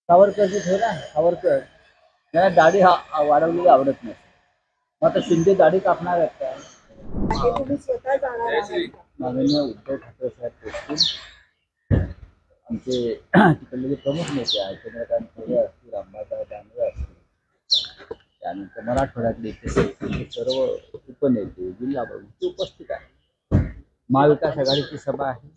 सावरकरची ठेव ना. सावरकर त्यांना दाढी वाढवलेली आवडत नाही. मग आता शिंदे दाढी कापणार आहेत का? हे तुम्ही स्वतः जाणार आहात का? माननीय उद्धव ठाकरे साहेब पोचतील. आमचे तिकडले जे प्रमुख नेते आहेत चंद्रकांत खैरे असतील, अंबादास दानवे असतील, त्यानंतर मराठवाड्यातले इथे सर्व उपनेते, जिल्हा प्रमुख ते उपस्थित आहेत. महाविकास आघाडीची सभा आहे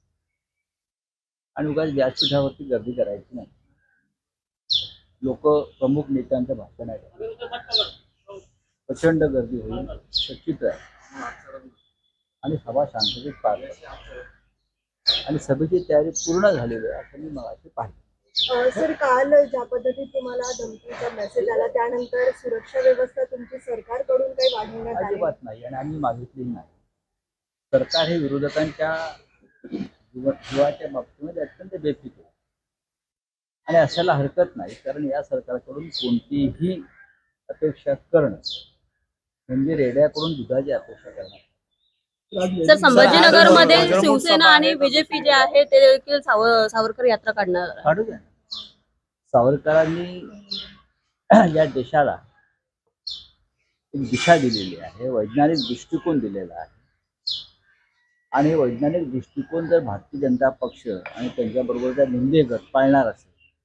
आणि उगाच व्यासपीठावरती गर्दी करायची नाही. लोक प्रमुख नेत्यांचं भाषण आहे, प्रचंड गर्दी होईल शक्यतो आहे आणि सभा शांततेत पार पडेल आणि सभेची तयारी पूर्ण झालेली आहे असं मी मगाशी पाहिजे. सर, काल ज्या पद्धतीत तुम्हाला धमकीचा मेसेज आला त्यानंतर सुरक्षा व्यवस्था तुमची सरकारकडून काही वाढवण्यात आली? अजिबात नाही आणि आम्ही मागितलीही नाही. सरकार हे विरोधकांच्या जीवाच्या बाबतीमध्ये अत्यंत बेफिकीर आहे आणि असायला हरकत नाही, कारण या सरकारकडून कोणतीही अपेक्षा करणं म्हणजे रेड्याकडून दुधाची अपेक्षा करणं. सर, संभाजीनगरमध्ये शिवसेना आणि बीजेपी जे आहे ते देखील सावरकर यात्रा काढणार. काढू द्या. सावरकरांनी या देशाला एक दिशा दिलेली आहे, वैज्ञानिक दृष्टिकोन दिलेला आहे आणि वैज्ञानिक दृष्टिकोन जर भारतीय जनता पक्ष आणि त्यांच्याबरोबरचा निंदे गट पाळणार असेल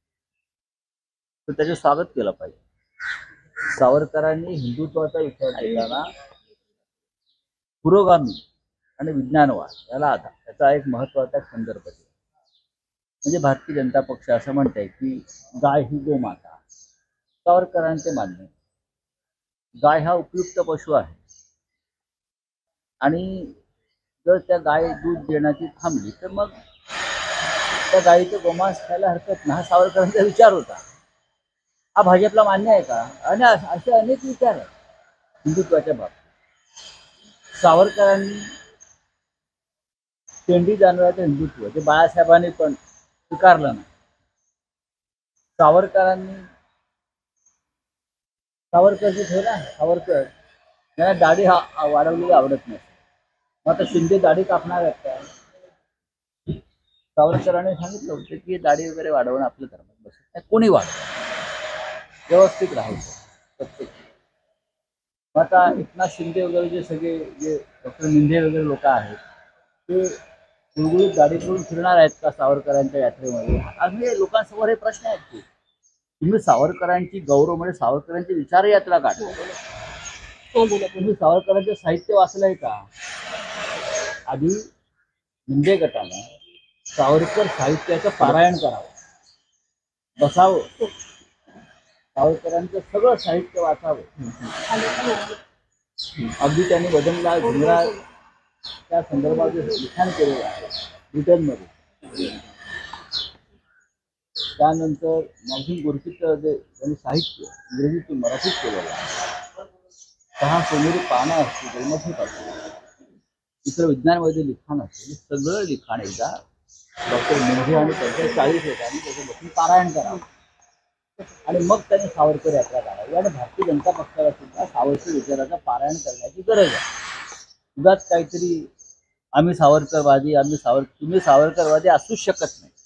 तर त्याचे स्वागत केलं पाहिजे. सावरकरांनी हिंदुत्वाचा विचार करताना पुरोगामी आणि विज्ञानवाद याला आधार, याचा एक महत्त्वाचा संदर्भ दिला. म्हणजे भारतीय जनता पक्ष असं म्हणते की गाय ही गोमाता. सावरकरांचे मान्य, गाय हा उपयुक्त पशु आहे आणि जर त्या गाय दूध देण्याची थांबली तर मग त्या गायीचं गोमांस खायला हरकत नाही. हा सावरकरांचा विचार होता. हा भाजपला मान्य आहे का? आणि असे अनेक विचार आहेत हिंदुत्वाच्या बाबतीत. सावरकरांनी शेंडी जानवराचं हिंदुत्व ते बाळासाहेबांनी पण स्वीकारलं नाही. सावरकरची ठेव ना. सावरकर त्यांना दाढी वाढवलेली आवडत नाही. मग आता शिंदे दाढी कापणार आहेत का? सावरकरांनी सांगितलं होतं की दाढी वगैरे वाढवणं आपल्या धर्मात बसत नाही. कोणी वाढवलं, व्यवस्थित राहायचं प्रत्येक. मग आता एकनाथ शिंदे वगैरे जे सगळे जे डॉक्टर मिंधे वगैरे लोक आहेत ते गुळगुळीत दाढी करून फिरणार आहेत का सावरकरांच्या यात्रेमध्ये? अगदी लोकांसमोर हे प्रश्न आहेत की तुम्ही सावरकरांची गौरव म्हणजे सावरकरांची विचार यात्रा काढता. तुम्ही सावरकरांचं साहित्य वाचलंय का? आधी मिंधे गटाला सावरकर साहित्याचं पारायण करावं, बसावं, सावरकरांचं सगळं साहित्य वाचावं. अगदी त्यांनी वदनलाल झुंजरा त्या संदर्भात जे लिखाण केलेलं आहे ब्रिटनमध्ये, त्यानंतर मॅग्झिन गोर्कीचं जे त्यांनी साहित्य इंग्रजीतून मराठीत केलेलं आहे, 6 सोनेरी पानं असतील जन्मठेपासून इतर विज्ञानमध्ये लिखाण असते, सगळं लिखाण एकदा डॉक्टर मिंधे आणि त्यांच्या 40 लोकांनी त्याचं बसून पारायण करावं आणि मग त्यांनी सावरकर यात्रा काढावी. आणि भारतीय जनता पक्षाला सुद्धा सावरकर विचाराचं पारायण करण्याची गरज आहे. उगाच काहीतरी आम्ही सावरकरवादी, तुम्ही सावरकरवादी असूच शकत नाही.